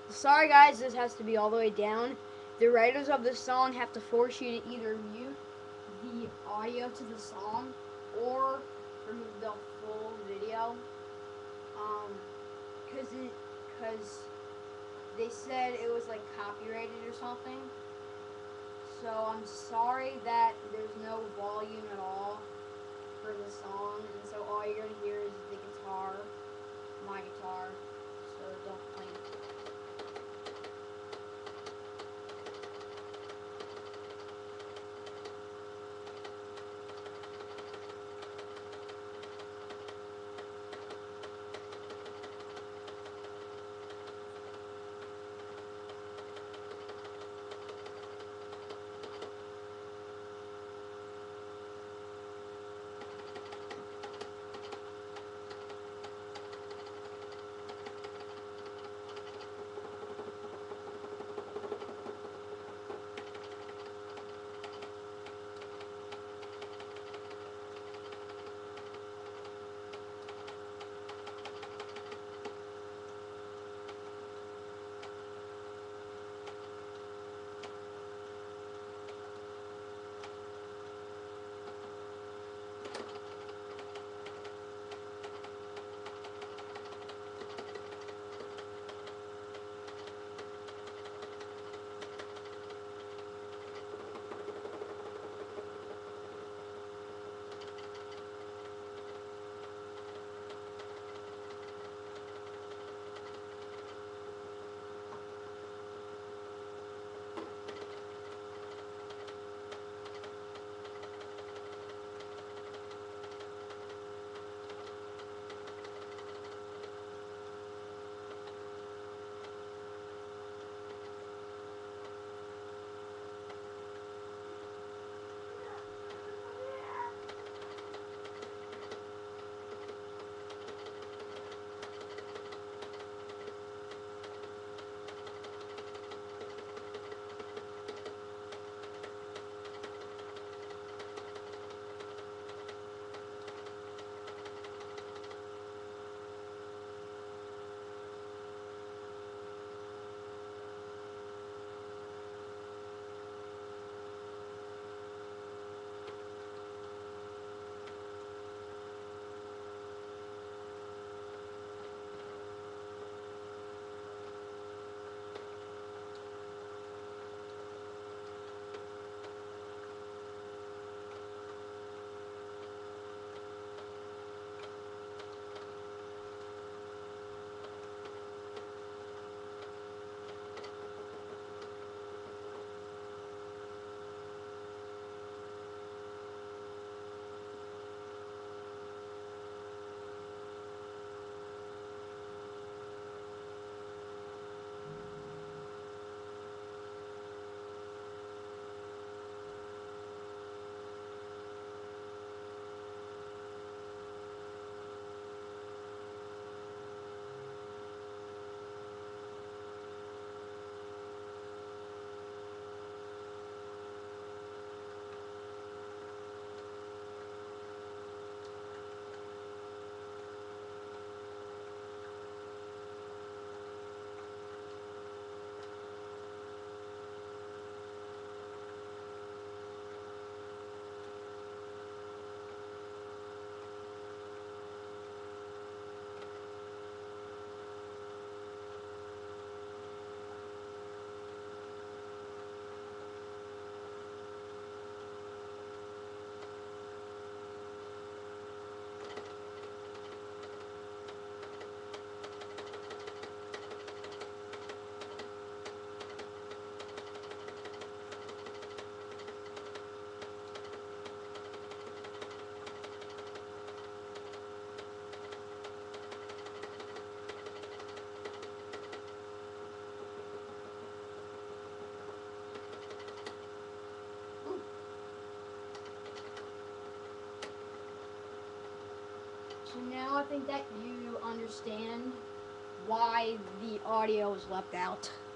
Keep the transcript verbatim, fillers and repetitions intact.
Sorry guys, this has to be all the way down. The writers of this song have to force you to either mute the audio to the song or remove the full video. Um, cause it, cause they said it was like copyrighted or something. So I'm sorry that there's no volume at all for the song, and so all you're gonna hear is the guitar, my guitar. So don't complain. So now I think that you understand why the audio was left out.